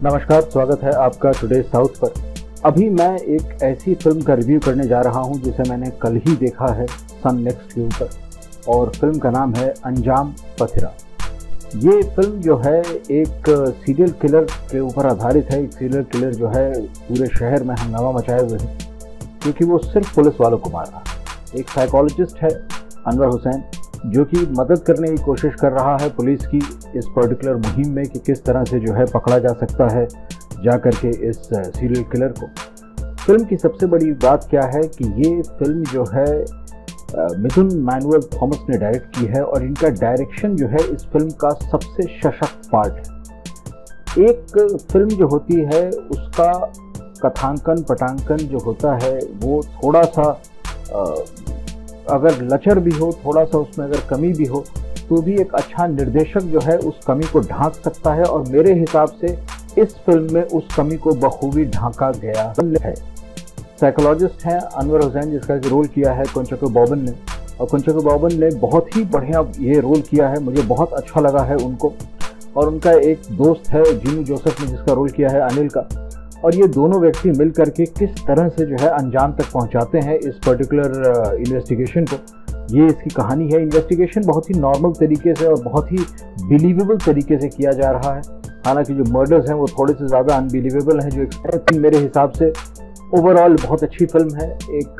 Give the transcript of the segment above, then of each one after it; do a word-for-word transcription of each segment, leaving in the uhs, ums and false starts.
नमस्कार, स्वागत है आपका टुडे साउथ पर। अभी मैं एक ऐसी फिल्म का रिव्यू करने जा रहा हूं जिसे मैंने कल ही देखा है सन नेक्स्ट के ऊपर, और फिल्म का नाम है अंजाम पथिरा। ये फिल्म जो है एक सीरियल किलर के ऊपर आधारित है। एक सीरियल किलर जो है पूरे शहर में हंगामा मचाए हुए है क्योंकि वो सिर्फ पुलिस वालों को मार रहा है। एक साइकोलॉजिस्ट है अनवर हुसैन जो कि मदद करने की कोशिश कर रहा है पुलिस की इस पर्टिकुलर मुहिम में कि किस तरह से जो है पकड़ा जा सकता है जा करके इस सीरियल किलर को। फिल्म की सबसे बड़ी बात क्या है कि ये फिल्म जो है मिथुन मैनुअल थॉमस ने डायरेक्ट की है और इनका डायरेक्शन जो है इस फिल्म का सबसे सशक्त पार्ट है। एक फिल्म जो होती है उसका कथांकन पटांकन जो होता है वो थोड़ा सा आ, अगर लचर भी हो, थोड़ा सा उसमें अगर कमी भी हो, तो भी एक अच्छा निर्देशक जो है उस कमी को ढांक सकता है, और मेरे हिसाब से इस फिल्म में उस कमी को बखूबी ढांका गया है। साइकोलॉजिस्ट हैं अनवर हुसैन जिसका रोल किया है कुंचको बॉबन ने, और कुंचको बॉबन ने बहुत ही बढ़िया ये रोल किया है, मुझे बहुत अच्छा लगा है उनको। और उनका एक दोस्त है जीनू जोसेफ ने जिसका रोल किया है अनिल का, और ये दोनों व्यक्ति मिल करके किस तरह से जो है अंजाम तक पहुंचाते हैं इस पर्टिकुलर इन्वेस्टिगेशन को। ये इसकी कहानी है। इन्वेस्टिगेशन बहुत ही नॉर्मल तरीके से और बहुत ही बिलीवेबल तरीके से किया जा रहा है। हालांकि जो मर्डर्स हैं वो थोड़े से ज़्यादा अनबिलीवेबल हैं जो एक मेरे हिसाब से। ओवरऑल बहुत अच्छी फिल्म है। एक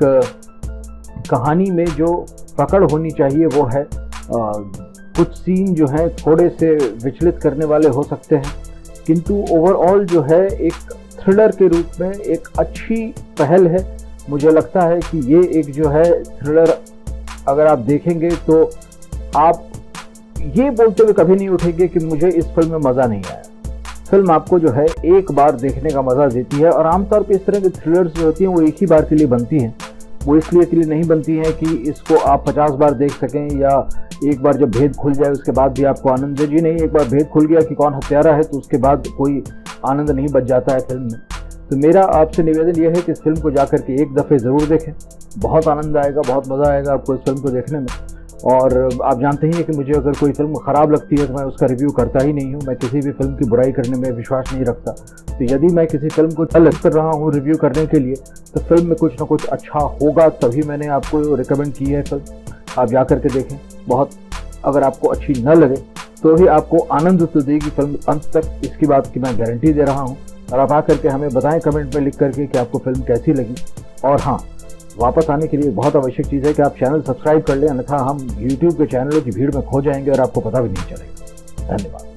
कहानी में जो पकड़ होनी चाहिए वो है। आ, कुछ सीन जो हैं थोड़े से विचलित करने वाले हो सकते हैं, किंतु ओवरऑल जो है एक थ्रिलर के रूप में एक अच्छी पहल है। मुझे लगता है कि ये एक जो है थ्रिलर अगर आप देखेंगे तो आप ये बोलते हुए कभी नहीं उठेंगे कि मुझे इस फिल्म में मज़ा नहीं आया। फिल्म आपको जो है एक बार देखने का मज़ा देती है, और आमतौर पे इस तरह की थ्रिलर्स जो होती हैं वो एक ही बार के लिए बनती हैं। वो इसलिए के लिए नहीं बनती हैं कि इसको आप पचास बार देख सकें, या एक बार जब भेद खुल जाए उसके बाद भी आपको आनंद है। जी नहीं, एक बार भेद खुल गया कि कौन हत्यारा है तो उसके बाद कोई आनंद नहीं बच जाता है फिल्म में। तो मेरा आपसे निवेदन यह है कि इस फिल्म को जाकर के एक दफ़े ज़रूर देखें। बहुत आनंद आएगा, बहुत मज़ा आएगा आपको इस फिल्म को देखने में। और आप जानते ही हैं कि मुझे अगर कोई फिल्म ख़राब लगती है तो मैं उसका रिव्यू करता ही नहीं हूँ। मैं किसी भी फिल्म की बुराई करने में विश्वास नहीं रखता। तो यदि मैं किसी फिल्म को अलग कर रहा हूँ रिव्यू करने के लिए तो फिल्म में कुछ ना कुछ अच्छा होगा, तभी मैंने आपको रिकमेंड की है फिल्म। आप जा करके देखें। बहुत अगर आपको अच्छी न लगे तो भी आपको आनंद तो देगी फिल्म अंत तक, इसकी बात की मैं गारंटी दे रहा हूँ। और आप आकर के हमें बताएं कमेंट में लिख करके कि आपको फिल्म कैसी लगी। और हाँ, वापस आने के लिए बहुत आवश्यक चीज़ है कि आप चैनल सब्सक्राइब कर लें, अन्यथा हम यूट्यूब के चैनलों की भीड़ में खो जाएंगे और आपको पता भी नहीं चलेगा। धन्यवाद।